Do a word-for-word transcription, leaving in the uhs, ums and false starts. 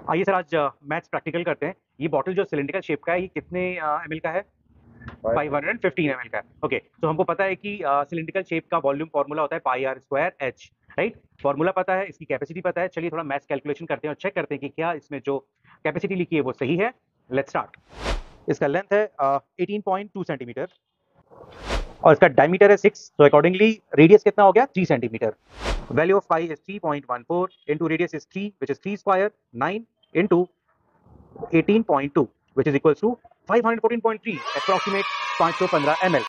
आइए सर, आज maths practical करते हैं। ये बॉटल जो सिलिंड्रिकल शेप का है, ये कितने एम एल का है? Five hundred fifteen M L का है। ओके, तो हमको पता है कि सिलिंड्रिकल शेप का वॉल्यूम फॉर्मूला होता है pi r square h, right. Formula पता है, इसकी कैपेसिटी पता है। चलिए थोड़ा मैथ्स कैलकुलेशन करते हैं और चेक करते हैं कि क्या इसमें जो कैपेसिटी लिखी है वो सही है। Let's start. इसका लेंथ है एटीन पॉइंट टू सेंटीमीटर और इसका डायमीटर है सिक्स, तो अकॉर्डिंगली रेडियस कितना हो गया? Three centimetre. Value of pi is three point one four into radius is three which is three square, nine into eighteen point two which is equals to five hundred fourteen point three approximate five hundred fifteen ml।